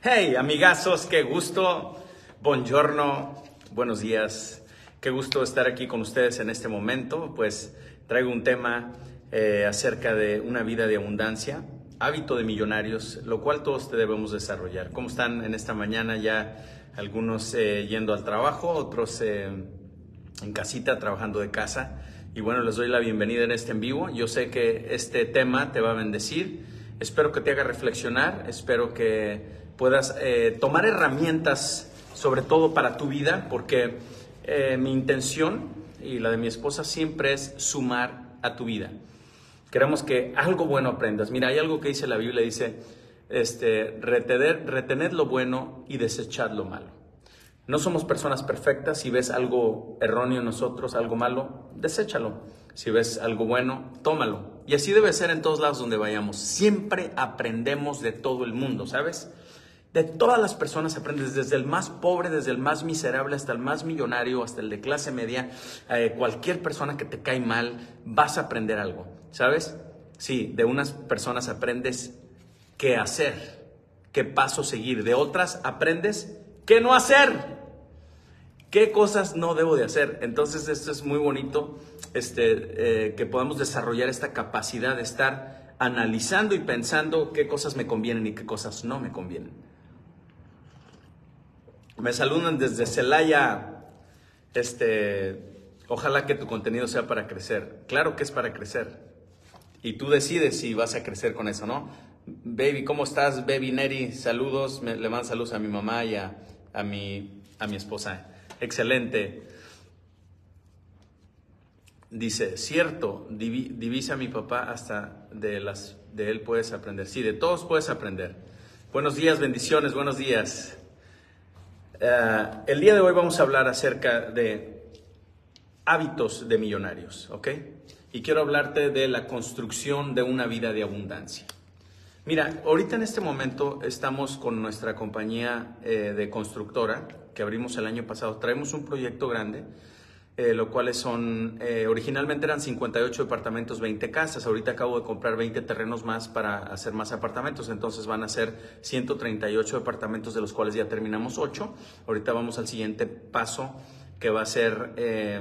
Hey, amigazos, qué gusto. Buongiorno, buenos días. Qué gusto estar aquí con ustedes en este momento. Pues traigo un tema acerca de una vida de abundancia, hábito de millonarios, lo cual todos debemos desarrollar. ¿Cómo están en esta mañana? Ya algunos yendo al trabajo, otros en casita, trabajando de casa. Y bueno, les doy la bienvenida en este en vivo. Yo sé que este tema te va a bendecir. Espero que te haga reflexionar. Espero que puedas tomar herramientas, sobre todo para tu vida, porque mi intención y la de mi esposa siempre es sumar a tu vida. Queremos que algo bueno aprendas. Mira, hay algo que dice la Biblia, dice, retened lo bueno y desechad lo malo. No somos personas perfectas. Si ves algo erróneo en nosotros, algo malo, deséchalo. Si ves algo bueno, tómalo. Y así debe ser en todos lados donde vayamos. Siempre aprendemos de todo el mundo, ¿sabes? De todas las personas aprendes, desde el más pobre, desde el más miserable, hasta el más millonario, hasta el de clase media. Cualquier persona que te cae mal, vas a aprender algo, ¿sabes? Sí, de unas personas aprendes qué hacer, qué paso seguir. De otras aprendes qué no hacer, qué cosas no debo de hacer. Entonces esto es muy bonito, que podamos desarrollar esta capacidad de estar analizando y pensando qué cosas me convienen y qué cosas no me convienen. Me saludan desde Celaya. Ojalá que tu contenido sea para crecer. Claro que es para crecer. Y tú decides si vas a crecer con eso, ¿no? Baby, ¿cómo estás? Baby Neri, saludos. Le mando saludos a mi mamá y a mi esposa. Excelente. Dice, cierto, divisa a mi papá, hasta de él puedes aprender. Sí, de todos puedes aprender. Buenos días, bendiciones, buenos días. El día de hoy vamos a hablar acerca de hábitos de millonarios, ¿ok? Y quiero hablarte de la construcción de una vida de abundancia. Mira, ahorita en este momento estamos con nuestra compañía de constructora que abrimos el año pasado. Traemos un proyecto grande, lo cual originalmente eran 58 departamentos, 20 casas. Ahorita acabo de comprar 20 terrenos más para hacer más apartamentos. Entonces van a ser 138 departamentos, de los cuales ya terminamos 8. Ahorita vamos al siguiente paso, que va a ser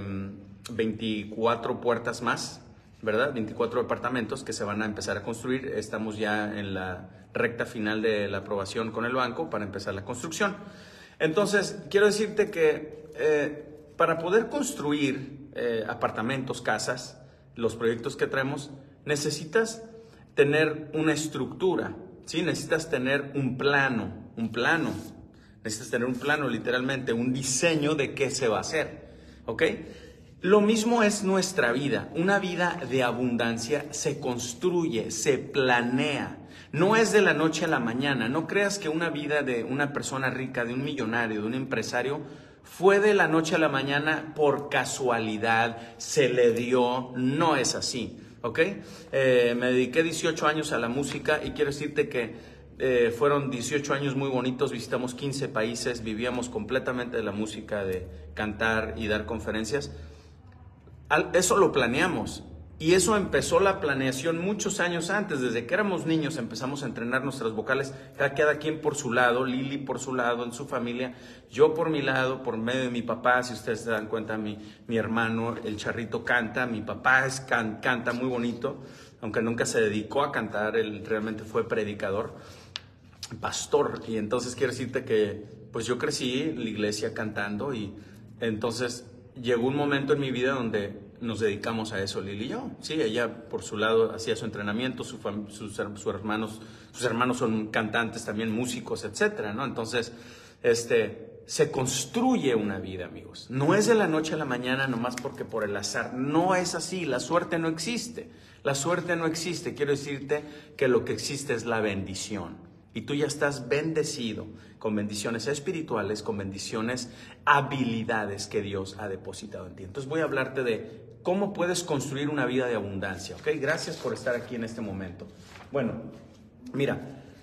24 puertas más, ¿verdad? 24 departamentos que se van a empezar a construir. Estamos ya en la recta final de la aprobación con el banco para empezar la construcción. Entonces, quiero decirte que para poder construir apartamentos, casas, los proyectos que traemos, necesitas tener una estructura, ¿sí? Necesitas tener un plano. Necesitas tener un plano, literalmente, un diseño de qué se va a hacer, ¿ok? Lo mismo es nuestra vida. Una vida de abundancia se construye, se planea. No es de la noche a la mañana. No creas que una vida de una persona rica, de un millonario, de un empresario, fue de la noche a la mañana por casualidad, se le dio. No es así, ¿ok? Me dediqué 18 años a la música y quiero decirte que fueron 18 años muy bonitos. Visitamos 15 países, vivíamos completamente de la música, de cantar y dar conferencias. Eso lo planeamos. Y eso empezó la planeación muchos años antes. Desde que éramos niños empezamos a entrenar nuestras vocales, cada quien por su lado, Lili por su lado, en su familia, yo por mi lado, por medio de mi papá. Si ustedes se dan cuenta, mi hermano, el Charrito, canta. Mi papá canta muy bonito, aunque nunca se dedicó a cantar, él realmente fue predicador, pastor. Y entonces quiero decirte que pues yo crecí en la iglesia cantando, y entonces llegó un momento en mi vida donde nos dedicamos a eso, Lili y yo. Sí, ella por su lado hacía su entrenamiento, sus hermanos son cantantes también, músicos, etcétera, ¿no? Entonces, se construye una vida, amigos. No es de la noche a la mañana, nomás porque por el azar. No es así. La suerte no existe. La suerte no existe. Quiero decirte que lo que existe es la bendición. Y tú ya estás bendecido con bendiciones espirituales, con bendiciones, habilidades que Dios ha depositado en ti. Entonces voy a hablarte de cómo puedes construir una vida de abundancia, ¿ok? Gracias por estar aquí en este momento. Bueno, mira,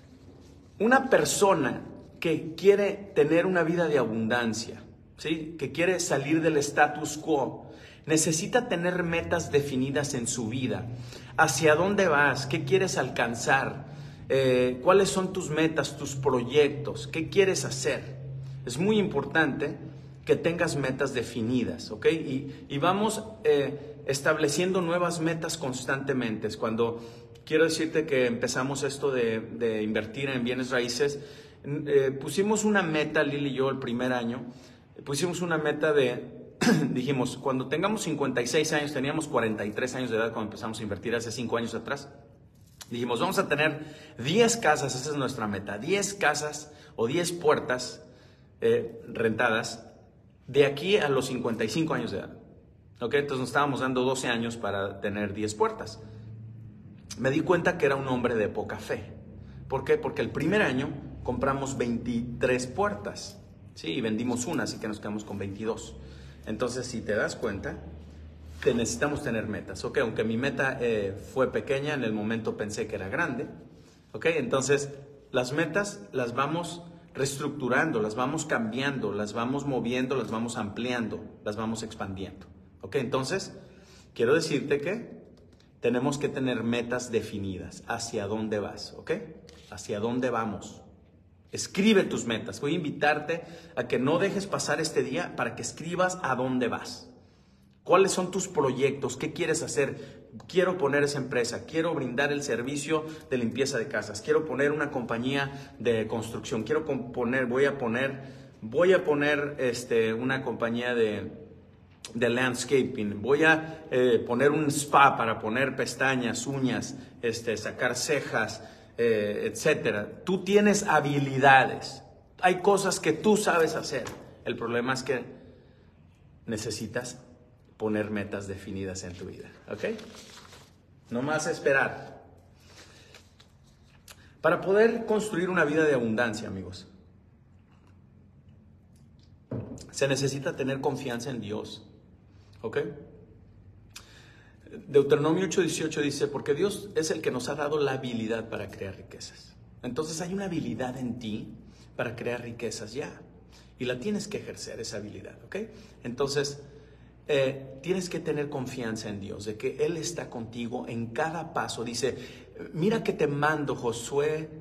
una persona que quiere tener una vida de abundancia, ¿sí? Que quiere salir del status quo, necesita tener metas definidas en su vida. ¿Hacia dónde vas? ¿Qué quieres alcanzar? ¿Cuáles son tus metas, tus proyectos? ¿Qué quieres hacer? Es muy importante que tengas metas definidas, ¿ok? Y vamos estableciendo nuevas metas constantemente. Es cuando quiero decirte que empezamos esto de invertir en bienes raíces, pusimos una meta, Lili y yo, el primer año, pusimos una meta dijimos, cuando tengamos 56 años, teníamos 43 años de edad cuando empezamos a invertir hace 5 años atrás, dijimos, vamos a tener 10 casas, esa es nuestra meta, 10 casas o 10 puertas rentadas de aquí a los 55 años de edad. ¿Ok? Entonces nos estábamos dando 12 años para tener 10 puertas. Me di cuenta que era un hombre de poca fe. ¿Por qué? Porque el primer año compramos 23 puertas, ¿sí? Y vendimos una, así que nos quedamos con 22. Entonces, si te das cuenta, necesitamos tener metas, ¿ok? Aunque mi meta fue pequeña, en el momento pensé que era grande, ¿ok? Entonces, las metas las vamos reestructurando, las vamos cambiando, las vamos moviendo, las vamos ampliando, las vamos expandiendo, ¿ok? Entonces, quiero decirte que tenemos que tener metas definidas. ¿Hacia dónde vas? ¿Ok? ¿Hacia dónde vamos? Escribe tus metas. Voy a invitarte a que no dejes pasar este día para que escribas a dónde vas. ¿Cuáles son tus proyectos? ¿Qué quieres hacer? Quiero poner esa empresa. Quiero brindar el servicio de limpieza de casas. Quiero poner una compañía de construcción. Voy a poner una compañía de landscaping. Voy a poner un spa para poner pestañas, uñas, sacar cejas, etcétera. Tú tienes habilidades. Hay cosas que tú sabes hacer. El problema es que necesitas poner metas definidas en tu vida, ¿ok? No más esperar. Para poder construir una vida de abundancia, amigos, se necesita tener confianza en Dios, ¿ok? Deuteronomio 8:18 dice, porque Dios es el que nos ha dado la habilidad para crear riquezas. Entonces hay una habilidad en ti para crear riquezas ya. Y la tienes que ejercer, esa habilidad, ¿ok? Entonces, tienes que tener confianza en Dios, de que Él está contigo en cada paso. Dice, mira que te mando, Josué.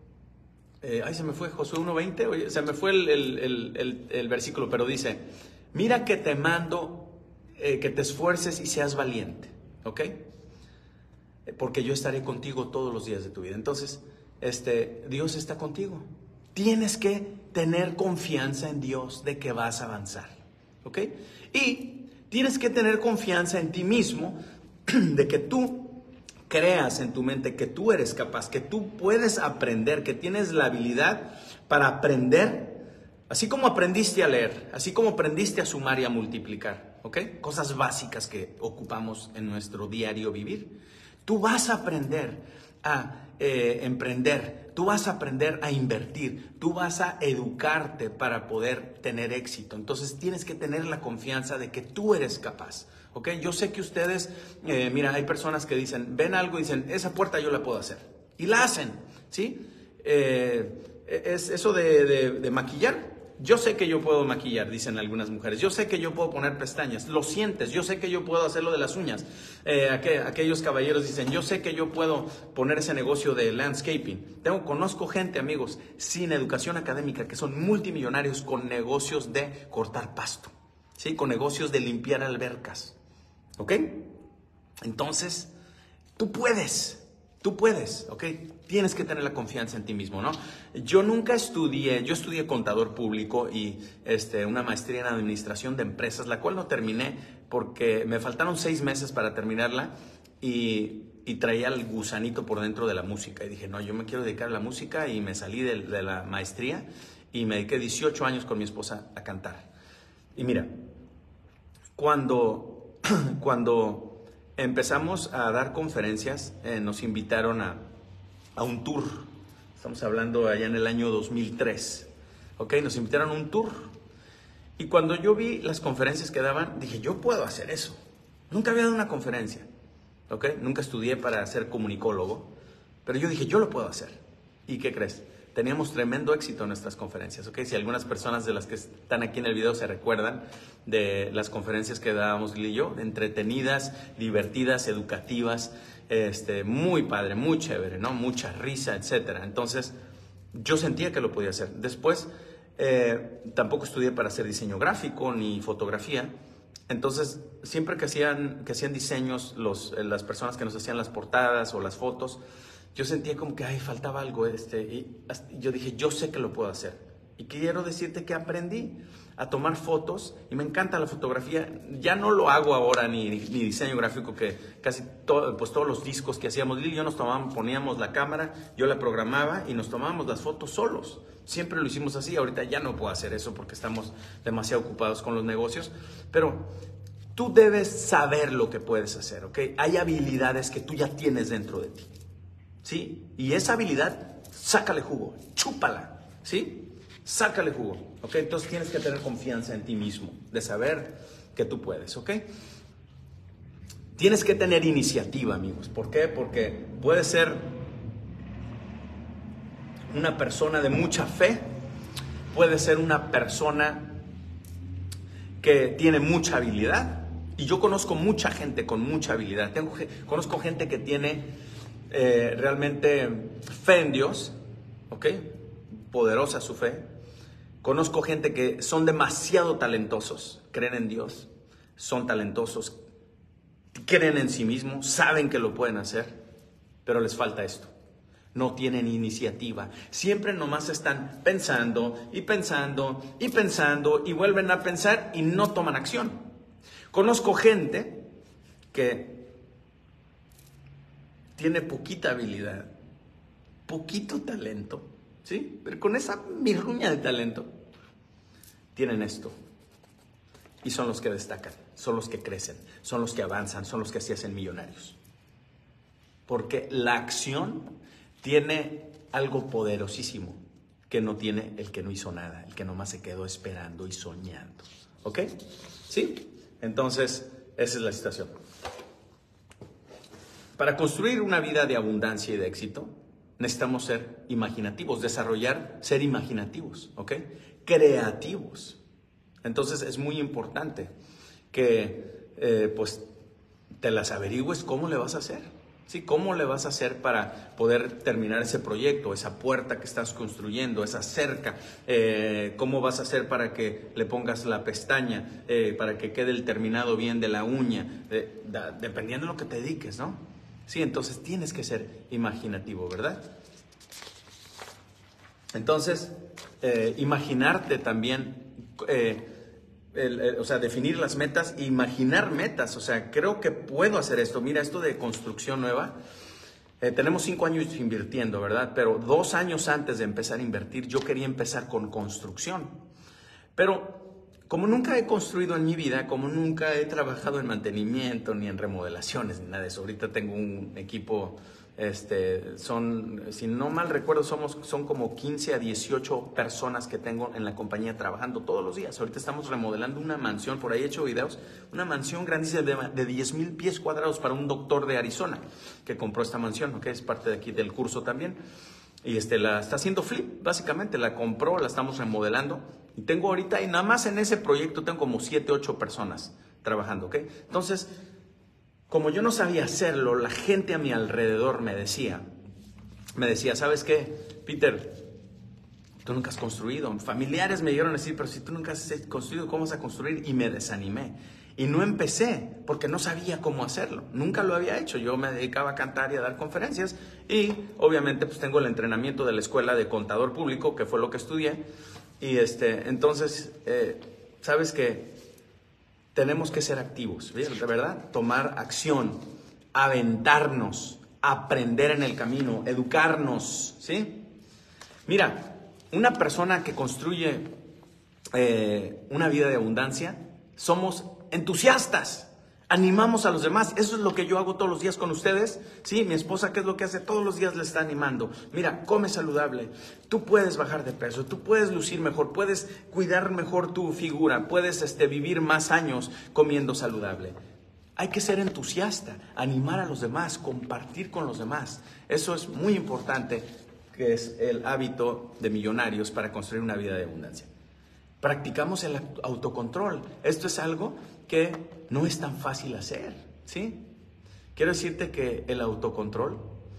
Se me fue Josué 1:20. Oye, se me fue el versículo, pero dice, mira que te mando que te esfuerces y seas valiente, ¿ok? Porque yo estaré contigo todos los días de tu vida. Entonces, Dios está contigo. Tienes que tener confianza en Dios de que vas a avanzar, ¿ok? Y tienes que tener confianza en ti mismo de que tú creas en tu mente que tú eres capaz, que tú puedes aprender, que tienes la habilidad para aprender, así como aprendiste a leer, así como aprendiste a sumar y a multiplicar, ¿ok? Cosas básicas que ocupamos en nuestro diario vivir. Tú vas a aprender a emprender, tú vas a aprender a invertir, tú vas a educarte para poder tener éxito. Entonces tienes que tener la confianza de que tú eres capaz, ¿ok? Yo sé que ustedes, mira, hay personas que dicen, ven algo y dicen, esa puerta yo la puedo hacer. Y la hacen, ¿sí? Es eso de maquillar. Yo sé que yo puedo maquillar, dicen algunas mujeres. Yo sé que yo puedo poner pestañas. Lo sientes. Yo sé que yo puedo hacer lo de las uñas. Aquellos caballeros dicen, yo sé que yo puedo poner ese negocio de landscaping. Conozco gente, amigos, sin educación académica que son multimillonarios con negocios de cortar pasto, ¿sí? Con negocios de limpiar albercas, ¿ok? Entonces, tú puedes, ¿ok? Tienes que tener la confianza en ti mismo, ¿no? Yo estudié contador público y una maestría en administración de empresas, la cual no terminé porque me faltaron 6 meses para terminarla y traía el gusanito por dentro de la música. Y dije, no, yo me quiero dedicar a la música y me salí de la maestría y me dediqué 18 años con mi esposa a cantar. Y mira, cuando empezamos a dar conferencias, nos invitaron a un tour. Estamos hablando allá en el año 2003. ¿Ok? Nos invitaron a un tour. Y cuando yo vi las conferencias que daban, dije, yo puedo hacer eso. Nunca había dado una conferencia. ¿Ok? Nunca estudié para ser comunicólogo. Pero yo dije, yo lo puedo hacer. ¿Y qué crees? Teníamos tremendo éxito en nuestras conferencias, ¿ok? Si algunas personas de las que están aquí en el video se recuerdan de las conferencias que dábamos Lili y yo, entretenidas, divertidas, educativas, muy padre, muy chévere, ¿no? Mucha risa, etcétera. Entonces, yo sentía que lo podía hacer. Después, tampoco estudié para hacer diseño gráfico ni fotografía. Entonces, siempre que hacían diseños, las personas que nos hacían las portadas o las fotos, yo sentía como que, faltaba algo, y yo dije, yo sé que lo puedo hacer. Y quiero decirte que aprendí a tomar fotos y me encanta la fotografía. Ya no lo hago ahora ni diseño gráfico, que casi todos los discos que hacíamos, Lili y yo poníamos la cámara, yo la programaba y nos tomábamos las fotos solos. Siempre lo hicimos así. Ahorita ya no puedo hacer eso porque estamos demasiado ocupados con los negocios, pero tú debes saber lo que puedes hacer, ¿ok? Hay habilidades que tú ya tienes dentro de ti, ¿sí? Y esa habilidad, sácale jugo, chúpala, ¿sí? Sácale jugo, ¿ok? Entonces tienes que tener confianza en ti mismo, de saber que tú puedes, ¿ok? Tienes que tener iniciativa, amigos. ¿Por qué? Porque puedes ser una persona de mucha fe, puedes ser una persona que tiene mucha habilidad. Y yo conozco mucha gente con mucha habilidad. Conozco gente que tiene realmente fe en Dios, ¿ok? Poderosa su fe. Conozco gente que son demasiado talentosos, creen en Dios, son talentosos, creen en sí mismos, saben que lo pueden hacer, pero les falta esto. No tienen iniciativa. Siempre nomás están pensando y pensando y pensando y vuelven a pensar y no toman acción. Conozco gente que tiene poquita habilidad, poquito talento, ¿sí? Pero con esa mirruña de talento tienen esto. Y son los que destacan, son los que crecen, son los que avanzan, son los que se hacen millonarios. Porque la acción tiene algo poderosísimo que no tiene el que no hizo nada, el que nomás se quedó esperando y soñando. ¿Ok? ¿Sí? Entonces, esa es la situación. Para construir una vida de abundancia y de éxito, necesitamos ser imaginativos, ser imaginativos, ¿ok? Creativos. Entonces es muy importante que pues te las averigües cómo le vas a hacer, ¿sí? ¿Cómo le vas a hacer para poder terminar ese proyecto, esa puerta que estás construyendo, esa cerca? ¿Cómo vas a hacer para que le pongas la pestaña, para que quede el terminado bien de la uña? Dependiendo de lo que te dediques, ¿no? Sí, entonces tienes que ser imaginativo, ¿verdad? Entonces, imaginarte también, o sea, definir las metas, imaginar metas. O sea, creo que puedo hacer esto. Mira, esto de construcción nueva, tenemos 5 años invirtiendo, ¿verdad? Pero 2 años antes de empezar a invertir, yo quería empezar con construcción. Pero como nunca he construido en mi vida, como nunca he trabajado en mantenimiento, ni en remodelaciones, ni nada de eso. Ahorita tengo un equipo, si no mal recuerdo, son como 15 a 18 personas que tengo en la compañía trabajando todos los días. Ahorita estamos remodelando una mansión, por ahí he hecho videos, una mansión grandísima de 10,000 pies cuadrados para un doctor de Arizona que compró esta mansión, que es parte de aquí del curso también. Y la está haciendo flip, básicamente, la compró, la estamos remodelando. Y tengo ahorita, y nada más en ese proyecto tengo como 7, 8 personas trabajando, ¿ok? Entonces, como yo no sabía hacerlo, la gente a mi alrededor me decía, ¿sabes qué, Peter? Tú nunca has construido. Familiares me dieron a decir, pero si tú nunca has construido, ¿cómo vas a construir? Y me desanimé. Y no empecé porque no sabía cómo hacerlo. Nunca lo había hecho. Yo me dedicaba a cantar y a dar conferencias. Y obviamente pues tengo el entrenamiento de la escuela de contador público, que fue lo que estudié. Y entonces, ¿sabes qué? Tenemos que ser activos, ¿verdad? Tomar acción, aventarnos, aprender en el camino, educarnos, ¿sí? Mira, una persona que construye una vida de abundancia, somos entusiastas, animamos a los demás. Eso es lo que yo hago todos los días con ustedes, ¿sí? Mi esposa, ¿qué es lo que hace? Todos los días le está animando. Mira, come saludable, tú puedes bajar de peso, tú puedes lucir mejor, puedes cuidar mejor tu figura, puedes vivir más años comiendo saludable. Hay que ser entusiasta, animar a los demás, compartir con los demás. Eso es muy importante que es el hábito de millonarios para construir una vida de abundancia. Practicamos el autocontrol. Esto es algo que no es tan fácil hacer, ¿sí? Quiero decirte que el autocontrol,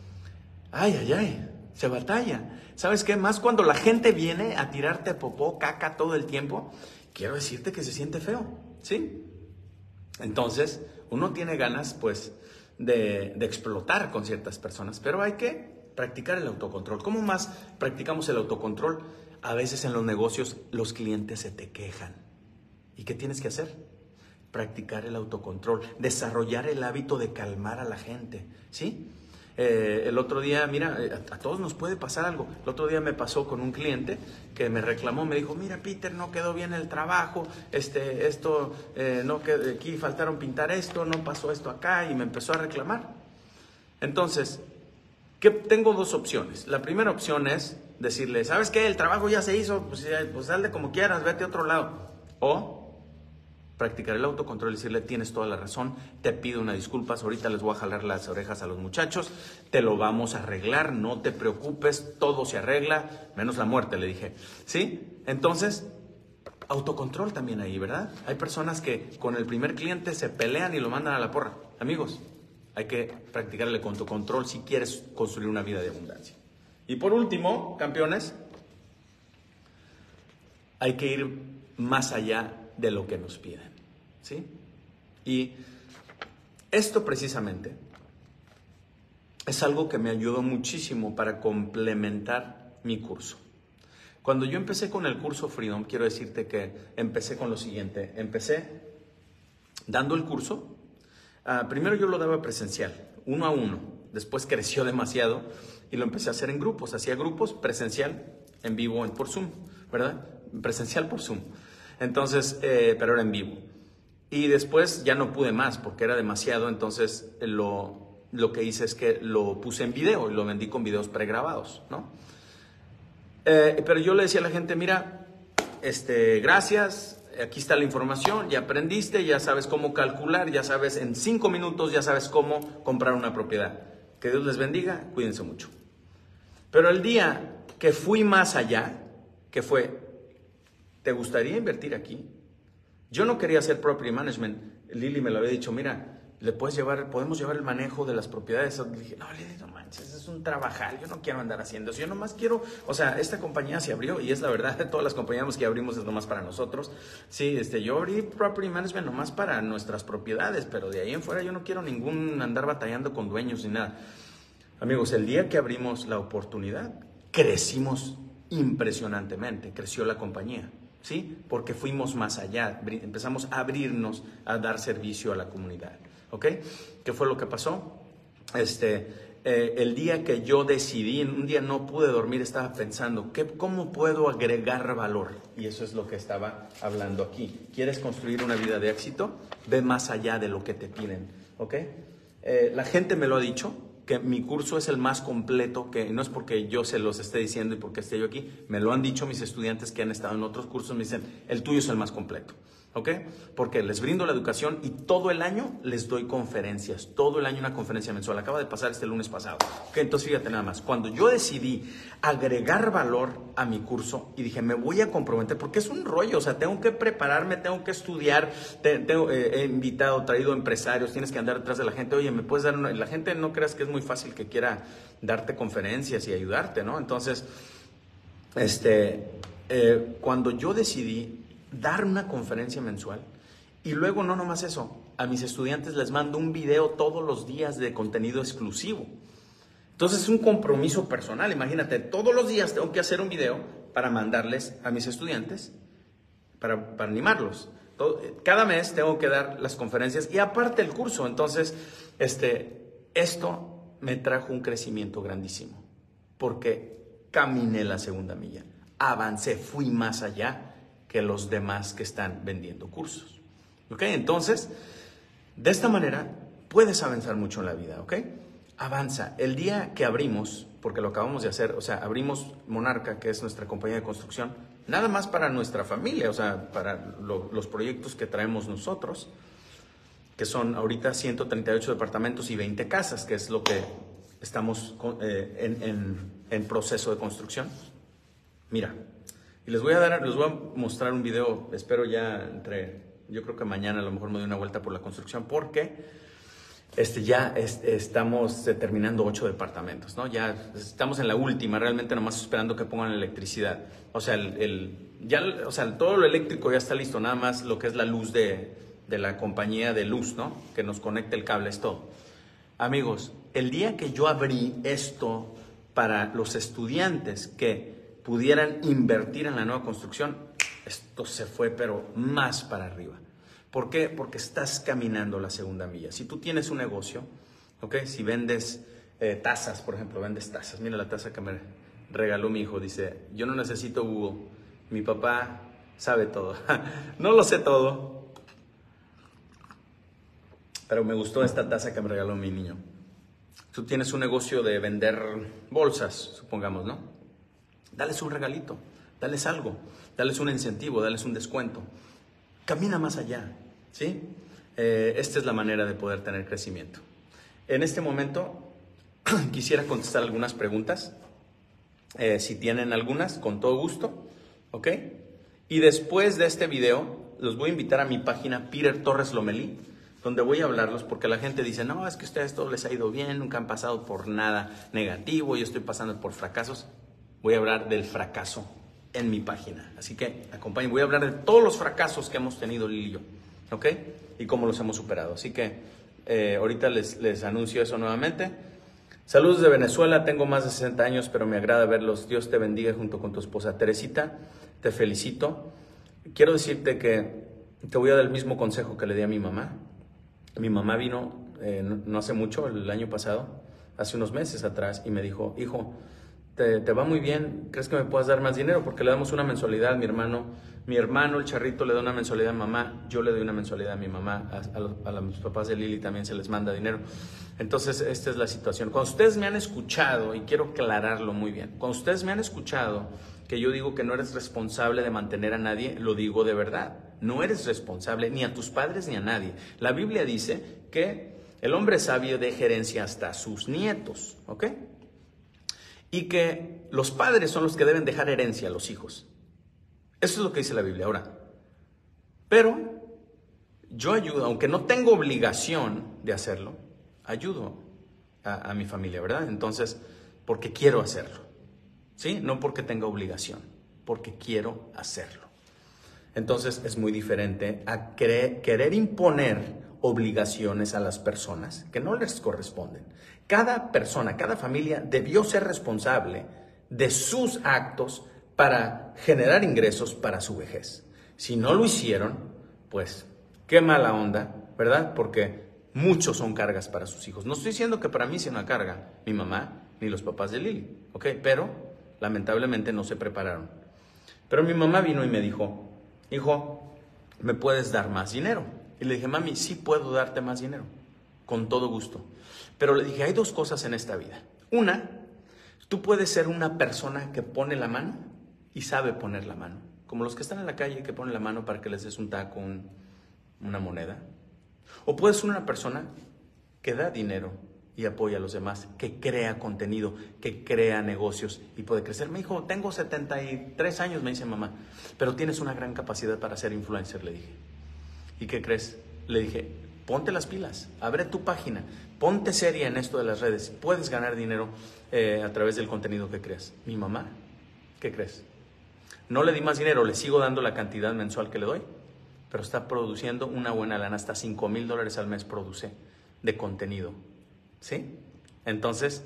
se batalla. ¿Sabes qué? Más cuando la gente viene a tirarte popó, caca todo el tiempo, quiero decirte que se siente feo, ¿sí? Entonces, uno tiene ganas, pues, de explotar con ciertas personas, pero hay que practicar el autocontrol. ¿Cómo más practicamos el autocontrol? A veces en los negocios los clientes se te quejan. ¿Y qué tienes que hacer? Practicar el autocontrol, desarrollar el hábito de calmar a la gente, ¿sí? El otro día, mira, a todos nos puede pasar algo. El otro día me pasó con un cliente que me reclamó, me dijo, mira, Peter, no quedó bien el trabajo, no quedó, aquí faltaron pintar esto, no pasó esto acá, y me empezó a reclamar. Entonces, tengo dos opciones. La primera opción es decirle, ¿sabes qué? El trabajo ya se hizo, pues sal de como quieras, vete a otro lado. O practicar el autocontrol y decirle, tienes toda la razón, te pido una disculpa, ahorita les voy a jalar las orejas a los muchachos, te lo vamos a arreglar, no te preocupes, todo se arregla, menos la muerte, le dije, ¿sí? Entonces, autocontrol también ahí, ¿verdad? Hay personas que con el primer cliente se pelean y lo mandan a la porra. Amigos, hay que practicar el autocontrol si quieres construir una vida de abundancia. Y por último, campeones, hay que ir más allá de lo que nos piden, ¿sí? Y esto precisamente es algo que me ayudó muchísimo para complementar mi curso. Cuando yo empecé con el curso Freedom, quiero decirte que empecé con lo siguiente. Empecé dando el curso. Primero yo lo daba presencial, 1 a 1. Después creció demasiado y lo empecé a hacer en grupos. Hacía grupos presencial, en vivo, por Zoom, ¿verdad? Presencial por Zoom. Entonces, pero era en vivo. Y después ya no pude más porque era demasiado. Entonces lo que hice es que lo puse en video y lo vendí con videos pregrabados, ¿no? Pero yo le decía a la gente, mira, gracias, aquí está la información, ya aprendiste, ya sabes cómo calcular, ya sabes, en 5 minutos ya sabes cómo comprar una propiedad. Que Dios les bendiga, cuídense mucho. Pero el día que fui más allá, que fue, ¿te gustaría invertir aquí? Yo no quería hacer property management. Lili me lo había dicho, mira, podemos llevar el manejo de las propiedades. Le dije, no, Lili, no manches, es un trabajal, yo no quiero andar haciendo eso, yo nomás quiero, esta compañía se abrió, y es la verdad, todas las compañías que abrimos es nomás para nosotros. Sí, yo abrí property management nomás para nuestras propiedades, pero de ahí en fuera yo no quiero andar batallando con dueños ni nada. Amigos, el día que abrimos la oportunidad, crecimos impresionantemente, creció la compañía. ¿Sí? Porque fuimos más allá, empezamos a abrirnos a dar servicio a la comunidad, ¿ok? ¿Qué fue lo que pasó? El día que yo decidí, un día no pude dormir, estaba pensando, ¿cómo puedo agregar valor? Y eso es lo que estaba hablando aquí. ¿Quieres construir una vida de éxito? Ve más allá de lo que te piden, ¿ok? La gente me lo ha dicho, que mi curso es el más completo, que no es porque yo se los esté diciendo y porque esté yo aquí, me lo han dicho mis estudiantes que han estado en otros cursos, me dicen, el tuyo es el más completo, ¿ok? Porque les brindo la educación y todo el año les doy conferencias, todo el año una conferencia mensual, acaba de pasar este lunes pasado, ¿ok? Entonces fíjate nada más, cuando yo decidí agregar valor a mi curso y dije, me voy a comprometer, porque es un rollo, tengo que prepararme, tengo que estudiar, he traído empresarios, tienes que andar detrás de la gente, oye, ¿me puedes dar una? La gente no creas que es muy fácil que quiera darte conferencias y ayudarte, ¿no? Entonces, cuando yo decidí dar una conferencia mensual, y luego no nomás eso, a mis estudiantes les mando un video todos los días de contenido exclusivo. Entonces es un compromiso personal, imagínate, todos los días tengo que hacer un video para mandarles a mis estudiantes, para animarlos. Cada mes tengo que dar las conferencias y aparte el curso. Entonces, esto me trajo un crecimiento grandísimo, porque caminé la segunda milla, avancé, fui más allá que los demás que están vendiendo cursos. ¿Ok? Entonces, de esta manera puedes avanzar mucho en la vida, ¿ok? Avanza. El día que abrimos, porque lo acabamos de hacer, abrimos Monarca, que es nuestra compañía de construcción, nada más para nuestra familia, para los proyectos que traemos nosotros, que son ahorita 138 departamentos y 20 casas, que es lo que estamos en proceso de construcción. Mira, y les voy a mostrar un video, espero yo creo que mañana a lo mejor me doy una vuelta por la construcción, porque estamos terminando 8 departamentos, ¿no? Ya estamos en la última, realmente nomás esperando que pongan la electricidad. O sea, todo lo eléctrico ya está listo, nada más lo que es la luz de la compañía de luz, ¿no? Que nos conecta el cable, es todo. Amigos, el día que yo abrí esto para los estudiantes que pudieran invertir en la nueva construcción, esto se fue pero más para arriba. ¿Por qué? Porque estás caminando la segunda milla. Si tú tienes un negocio, ¿ok? Si vendes tazas, por ejemplo, vendes tazas. Mira la taza que me regaló mi hijo. Dice, yo no necesito Hugo. Mi papá sabe todo. No lo sé todo, pero me gustó esta taza que me regaló mi niño. Tú tienes un negocio de vender bolsas, supongamos, ¿no? Dales un regalito, dales algo, dales un incentivo, dales un descuento. Camina más allá, ¿sí? Esta es la manera de poder tener crecimiento. En este momento quisiera contestar algunas preguntas. Si tienen algunas, con todo gusto, ¿ok? Y después de este video, los voy a invitar a mi página Peter Torres Lomelí, donde voy a hablarlos, porque la gente dice, no, es que a ustedes todo les ha ido bien, nunca han pasado por nada negativo, yo estoy pasando por fracasos. Voy a hablar del fracaso en mi página, así que acompáñenme, voy a hablar de todos los fracasos que hemos tenido Lili y yo, ¿ok? Y cómo los hemos superado, así que ahorita les anuncio eso nuevamente. Saludos de Venezuela, tengo más de 60 años, pero me agrada verlos. Dios te bendiga junto con tu esposa Teresita, te felicito. Quiero decirte que te voy a dar el mismo consejo que le di a mi mamá. Mi mamá vino no hace mucho, el año pasado, hace unos meses atrás, y me dijo, hijo, te va muy bien, ¿crees que me puedas dar más dinero? Porque le damos una mensualidad a mi hermano, el Charrito, le da una mensualidad a mamá, yo le doy una mensualidad a mi mamá, a los papás de Lili también se les manda dinero. Entonces, esta es la situación. Cuando ustedes me han escuchado, y quiero aclararlo muy bien, cuando ustedes me han escuchado que yo digo que no eres responsable de mantener a nadie, lo digo de verdad. No eres responsable ni a tus padres ni a nadie. La Biblia dice que el hombre sabio deja herencia hasta a sus nietos, ¿ok? Y que los padres son los que deben dejar herencia a los hijos. Eso es lo que dice la Biblia. Ahora, pero yo ayudo, aunque no tengo obligación de hacerlo, ayudo a mi familia, ¿verdad? Entonces, porque quiero hacerlo, ¿sí? No porque tenga obligación, porque quiero hacerlo. Entonces, es muy diferente a querer imponer obligaciones a las personas que no les corresponden. Cada persona, cada familia debió ser responsable de sus actos para generar ingresos para su vejez. Si no lo hicieron, pues qué mala onda, ¿verdad? Porque muchos son cargas para sus hijos. No estoy diciendo que para mí sea una carga mi mamá ni los papás de Lili, ¿ok? Pero lamentablemente no se prepararon. Pero mi mamá vino y me dijo, hijo, ¿me puedes dar más dinero? Y le dije, mami, sí puedo darte más dinero, con todo gusto. Pero le dije, hay dos cosas en esta vida. Una, tú puedes ser una persona que pone la mano y sabe poner la mano. Como los que están en la calle que ponen la mano para que les des un taco, una moneda. O puedes ser una persona que da dinero y apoya a los demás, que crea contenido, que crea negocios y puede crecer. Me dijo, tengo 73 años, me dice mamá, pero tienes una gran capacidad para ser influencer, le dije. ¿Y qué crees? Le dije, ponte las pilas, abre tu página, ponte seria en esto de las redes, puedes ganar dinero a través del contenido que creas. Mi mamá, ¿qué crees? No le di más dinero, le sigo dando la cantidad mensual que le doy, pero está produciendo una buena lana, hasta $5,000 al mes produce de contenido, ¿sí? Entonces,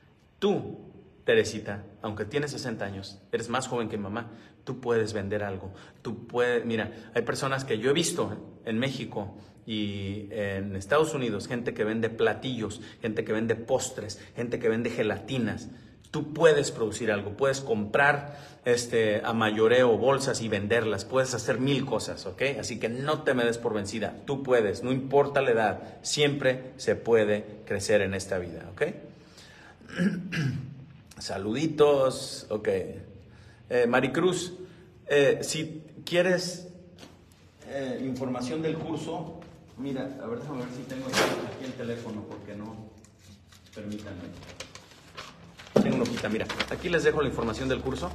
tú, Teresita, aunque tienes 60 años, eres más joven que mi mamá, tú puedes vender algo, tú puedes, mira, hay personas que yo he visto en México y en Estados Unidos, gente que vende platillos, gente que vende postres, gente que vende gelatinas. Tú puedes producir algo, puedes comprar a mayoreo bolsas y venderlas, puedes hacer 1000 cosas, ¿ok? Así que no te me des por vencida, tú puedes, no importa la edad, siempre se puede crecer en esta vida, ¿ok? Saluditos, ok. Maricruz, si quieres información del curso, mira, a ver, déjame ver si tengo aquí el teléfono, porque no, permítanme. Tengo una hojita, mira. Aquí les dejo la información del curso.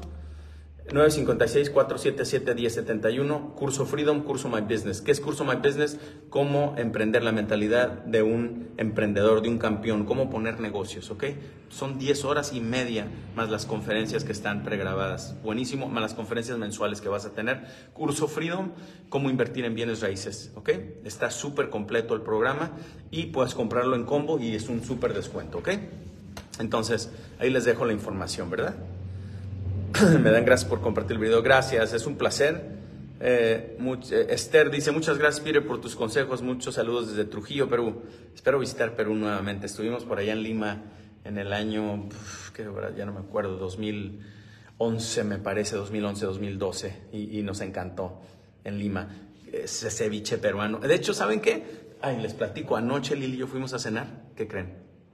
956-477-1071, curso Freedom, curso My Business. ¿Qué es curso My Business? Cómo emprender la mentalidad de un emprendedor, de un campeón, cómo poner negocios, ¿ok? Son 10 horas y media más las conferencias que están pregrabadas. Buenísimo, más las conferencias mensuales que vas a tener. Curso Freedom, cómo invertir en bienes raíces, ¿ok? Está súper completo el programa y puedes comprarlo en combo y es un súper descuento, ¿ok? Entonces, ahí les dejo la información, ¿verdad? Me dan gracias por compartir el video. Gracias, es un placer. Esther dice, muchas gracias, Peter, por tus consejos. Muchos saludos desde Trujillo, Perú. Espero visitar Perú nuevamente. Estuvimos por allá en Lima en el año, ya no me acuerdo, 2011 me parece, 2011, 2012. Y nos encantó en Lima. Ese ceviche peruano. De hecho, ¿saben qué? Ay, les platico. Anoche Lili y yo fuimos a cenar. ¿Qué creen?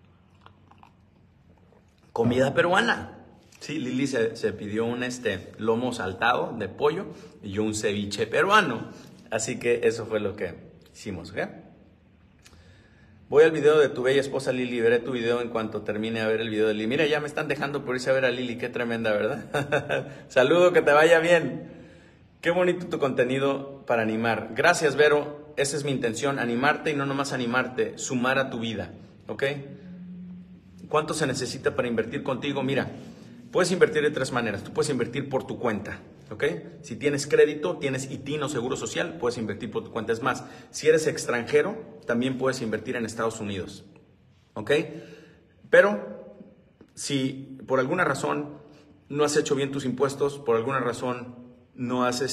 Comida peruana. Sí, Lili se pidió un lomo saltado de pollo y yo un ceviche peruano. Así que eso fue lo que hicimos, ¿ok? Voy al video de tu bella esposa Lili, veré tu video en cuanto termine a ver el video de Lili. Mira, ya me están dejando por irse a ver a Lili, qué tremenda, ¿verdad? Saludo, que te vaya bien. Qué bonito tu contenido para animar. Gracias, Vero, esa es mi intención, animarte y no nomás animarte, sumar a tu vida, ¿ok? ¿Cuánto se necesita para invertir contigo? Mira, puedes invertir de 3 maneras. Tú puedes invertir por tu cuenta, ¿ok? Si tienes crédito, tienes ITIN o seguro social, puedes invertir por tu cuenta. Es más, si eres extranjero, también puedes invertir en Estados Unidos, ¿ok? Pero si por alguna razón no has hecho bien tus impuestos, por alguna razón no has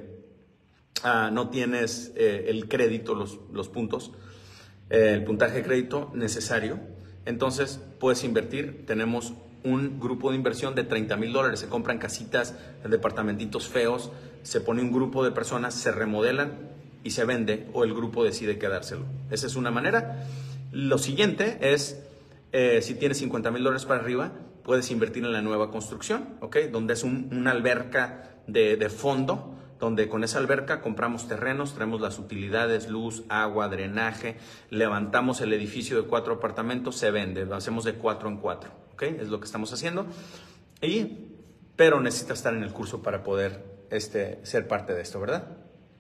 no tienes el crédito, los puntos, el puntaje de crédito necesario, entonces puedes invertir. Tenemos un grupo de inversión de $30,000. Se compran casitas, departamentitos feos, se pone un grupo de personas, se remodelan y se vende, o el grupo decide quedárselo. Esa es una manera. Lo siguiente es, si tienes $50,000 para arriba, puedes invertir en la nueva construcción, ¿ok? Donde es una alberca de fondo, donde con esa alberca compramos terrenos, traemos las utilidades, luz, agua, drenaje, levantamos el edificio de 4 apartamentos, se vende, lo hacemos de 4 en 4, ¿ok? Es lo que estamos haciendo. Pero necesitas estar en el curso para poder ser parte de esto, ¿verdad?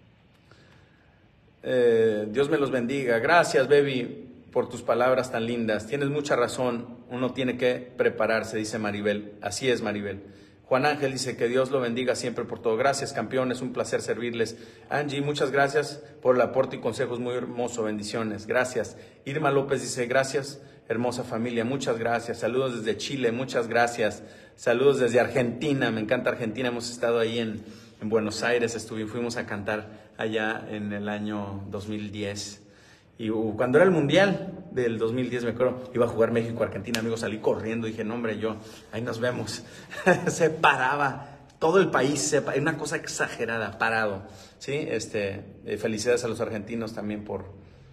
Dios me los bendiga. Gracias, baby, por tus palabras tan lindas. Tienes mucha razón, uno tiene que prepararse, dice Maribel. Así es, Maribel. Juan Ángel dice que Dios lo bendiga siempre por todo. Gracias, campeones, un placer servirles. Angie, muchas gracias por el aporte y consejos, muy hermoso, bendiciones. Gracias. Irma López dice, gracias, hermosa familia, muchas gracias. Saludos desde Chile, muchas gracias. Saludos desde Argentina, me encanta Argentina, hemos estado ahí en Buenos Aires, fuimos a cantar allá en el año 2010. Y cuando era el Mundial del 2010, me acuerdo, iba a jugar México-Argentina, amigos, salí corriendo, dije, no hombre, ahí nos vemos. Se paraba, todo el país, una cosa exagerada, parado, ¿sí? Felicidades a los argentinos también por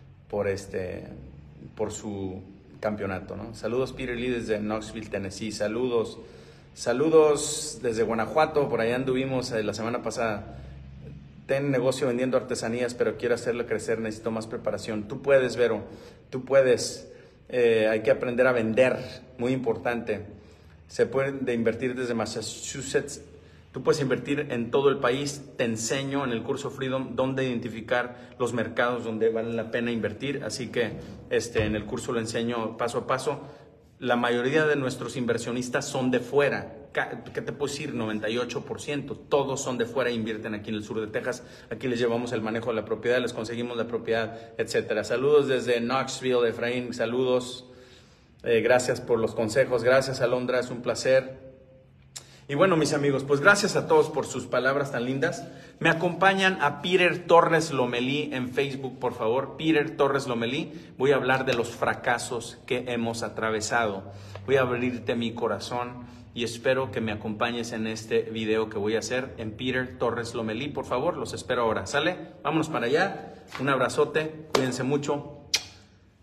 su campeonato, ¿no? Saludos, Peter Lee, desde Knoxville, Tennessee, saludos desde Guanajuato, por allá anduvimos la semana pasada. Ten negocio vendiendo artesanías, pero quiero hacerlo crecer, necesito más preparación. Tú puedes, Vero, tú puedes. Hay que aprender a vender, muy importante. Se puede invertir desde Massachusetts. Tú puedes invertir en todo el país. Te enseño en el curso Freedom dónde identificar los mercados donde vale la pena invertir. Así que en el curso lo enseño paso a paso. La mayoría de nuestros inversionistas son de fuera. ¿Qué te puedo decir? 98%. Todos son de fuera e invierten aquí en el sur de Texas. Aquí les llevamos el manejo de la propiedad, les conseguimos la propiedad, etcétera. Saludos desde Knoxville, Efraín. Saludos. Gracias por los consejos. Gracias, Alondra. Es un placer. Y bueno, mis amigos, pues gracias a todos por sus palabras tan lindas. Me acompañan a Peter Torres Lomelí en Facebook, por favor. Peter Torres Lomelí. Voy a hablar de los fracasos que hemos atravesado. Voy a abrirte mi corazón y espero que me acompañes en este video que voy a hacer en Peter Torres Lomelí. Por favor, los espero ahora. ¿Sale? Vámonos para allá. Un abrazote. Cuídense mucho.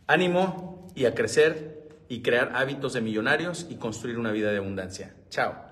Ánimo y a crecer y crear hábitos de millonarios y construir una vida de abundancia. Chao.